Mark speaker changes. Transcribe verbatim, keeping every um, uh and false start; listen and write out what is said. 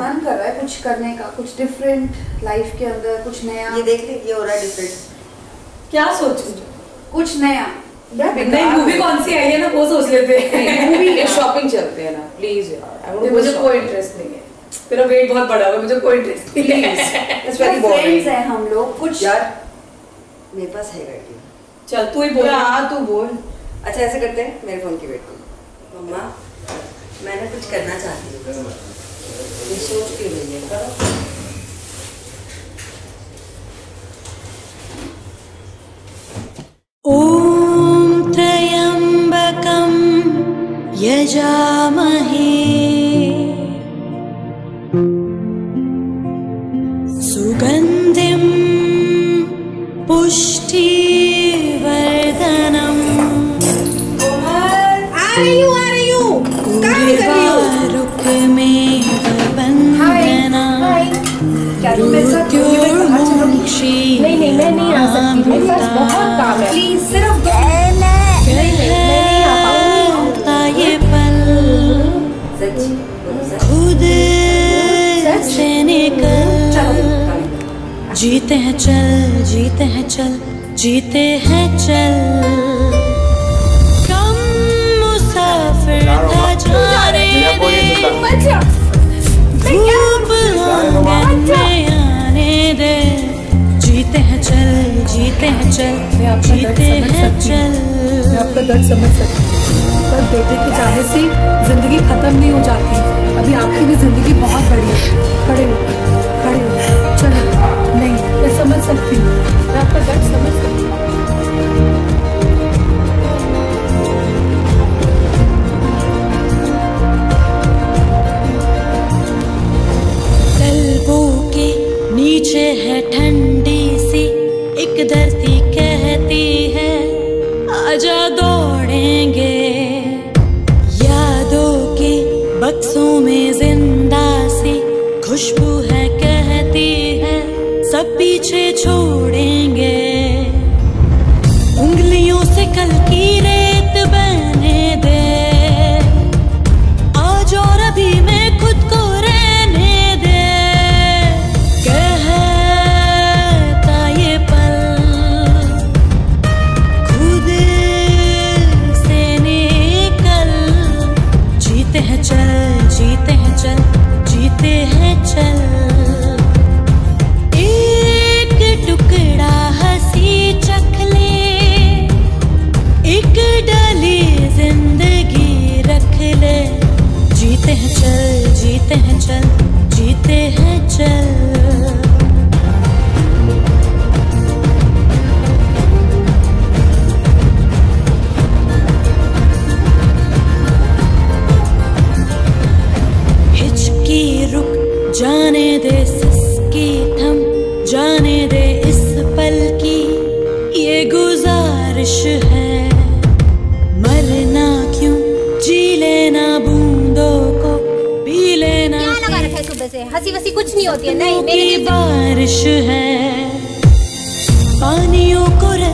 Speaker 1: मन कर रहा है कुछ करने का, कुछ डिफरेंट लाइफ के अंदर, कुछ नया।
Speaker 2: ये देख ले, ये हो रहा है डिफरेंट।
Speaker 3: क्या सोचूं?
Speaker 1: कुछ नया।
Speaker 3: नहीं, मूवी कौन सी आई है ना वो सोच लेते हैं।
Speaker 4: मूवी शॉपिंग चलते हैं ना प्लीज यार।
Speaker 3: मुझे कोई इंटरेस्ट नहीं है, तेरा वेट बहुत बड़ा है, मुझे कोई इंटरेस्ट नहीं है।
Speaker 4: It's very boring.
Speaker 1: फ्रेंड्स हैं हम लोग कुछ।
Speaker 2: यार मेरे पास है आइडिया।
Speaker 3: चल तू ही बोल।
Speaker 4: हाँ तू बोल।
Speaker 2: अच्छा ऐसे करते हैं, मेरे फोन की वेट करो। मम्मा मैं ना कुछ करना चाहती हूँ। ये सोच के रही है, करो।
Speaker 5: ओम त्र्यंबकं यजामहे सुगंधिं पुष्टिवर्धनम्।
Speaker 4: आ रही हूँ, आ रही हूँ। काम कर रही हूँ।
Speaker 5: रुक्मेव बंधना मृत्युर्मोक्षी।
Speaker 4: नहीं नहीं मैं नहीं आ सकती, मेरे पास बहुत काम है।
Speaker 1: प्लीज सिर्फ
Speaker 5: ये पल खुद से निकल। जीते हैं चल, जीते हैं चल, जीते हैं चल। कम मुसाफिर था जाने दे, धूप आंगन में आने दे। जीते हैं चल, जीते हैं चल, जीते हैं चल।
Speaker 3: मैं आपका दर्द समझ सकती हूँ, पर बेटे के चाहे से जिंदगी खत्म नहीं हो जाती। अभी आपकी भी जिंदगी बहुत बड़ी है। खड़े हो, खड़े हो, चलो। नहीं, मैं समझ सकती हूँ, मैं आपका दर्द समझ सकती हूँ।
Speaker 5: तलवों के नीचे है ठंडी सी एक धरती, कहती है आजा दौड़ेंगे। यादों के बक्सों में जिंदा सी खुशबू है, कहती है सब पीछे छोड़ेंगे। उंगलियों से कल की रेत बहने दे, आज और अभी में खुद को रहने दे। कहता ये पल खुद से निकल। जीते हैं चल, जीते हैं चल, जीते हैं चल। एक टुकड़ा हंसी चख ले, एक डाली जिंदगी रख ले। जीते हैं चल, जीते हैं चल, जीते हैं चल। हिचकी रुक जाने दे, सिसकी थम जाने दे इस पल की ये गुजारिश है। मरना क्यों, जी लेना बूंदों को, पी लेना।
Speaker 6: क्या लगा रखा है सुबह से? हंसी वसी कुछ नहीं होती है। नहीं, मेरे
Speaker 5: की बारिश है। पानियों को